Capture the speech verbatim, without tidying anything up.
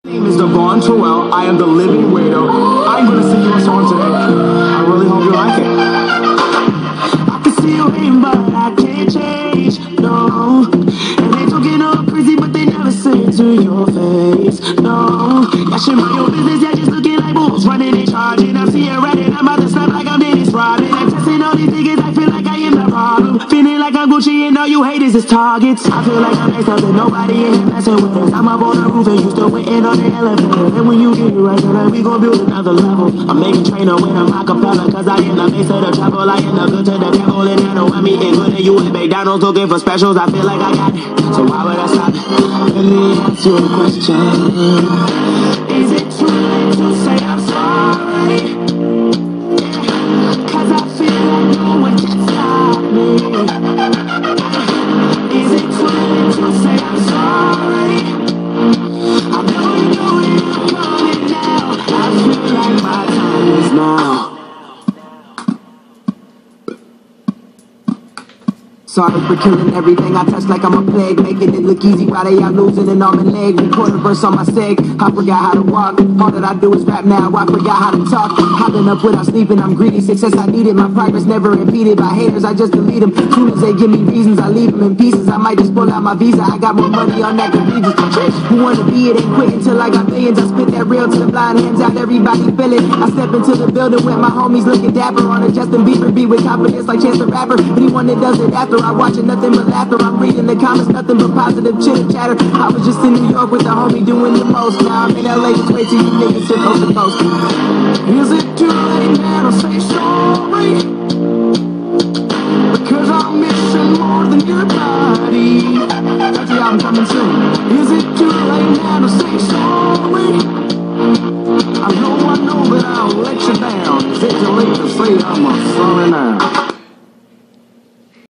My name is Devon Terrell. I am the living weirdo. I'm gonna sing you a song today. I really hope you like it. I can see you hating, but I can't change. No. And they talking all crazy, but they never say it to your face. No. Y'all should mind your business. Y'all just looking like bulls running and charging. I'm seeing red and I'm about to snap like I'm Dennis Rodman. I'm testing all these niggas. I feel like I am the problem. Feeling like I'm Gucci and all you haters is targets. I feel like I'm next up and nobody in here messing with us. I'm up on the roof and you still waiting on the elevator. And when you get right there, we gon' build another level. I'm making trainer when I'm acapella, cause I am the face of the trouble. I am the good to the devil, and I know I'm eating good. And you at McDonald's looking for specials. I feel like I got it, so why would I stop? Let me ask you a question. Is it too late to say I'm sorry? Cause I feel like no one can stop me. Is it too late to say I'm sorry? I know you know that I'm coming now. I feel like my time is now. Sorry for killing everything I touch like I'm a plague, making it look easy while they out losing an arm and leg. Recording verse on my seg, I forgot how to walk. All that I do is rap now, I forgot how to talk. Hopping up without sleeping, I'm greedy. Success I needed, my progress never impeded by haters. I just delete them. Soon as they give me reasons, I leave them in pieces. I might just pull out my visa. I got more money on that than Regis. Who wanna be it ain't quit until I got millions. I spit that real to the blind hands out, everybody feel it. I step into the building with my homies looking dapper on a Justin Bieber beat with confidence like Chance the Rapper. Anyone that does it after I watch it, nothing but laughter. I'm reading the comments, nothing but positive chitter chatter. I was just in New York with the homie doing the most. Now I'm in L A, just wait till you niggas sit coast to coast. Is it too late now to say sorry? Because I'm missing more than your body. That's the album coming soon. Is it too late now to say sorry? I know, I know that I'll let you down. Is it too late to say I'm sorry now?